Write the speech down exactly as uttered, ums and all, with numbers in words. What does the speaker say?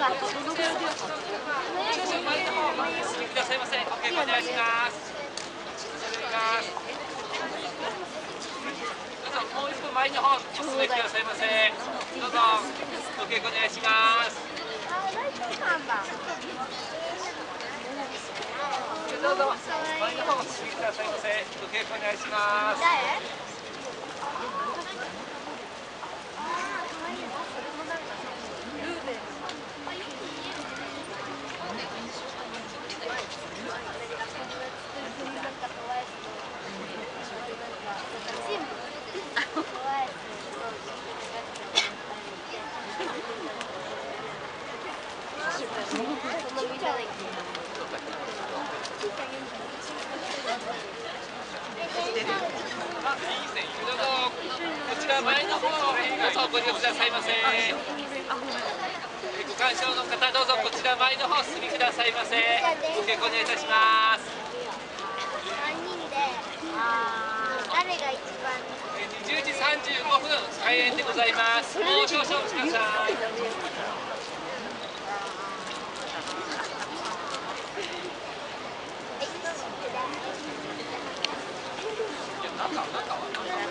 くださいませ。お稽古お願いします。どうぞもう一歩前の方お進みくださいませ。どうぞお稽古お願いします。どうぞ前の方お進みくださいませ。お稽古お願いします。どうぞこちら前の方どうぞご利用くださいませ。ご鑑賞の方どうぞこちら前の方お進みくださいませ。ご稽古お願いいたします。じゅうじさんじゅうごふん開演でございます。もう少々お待ちください。中中は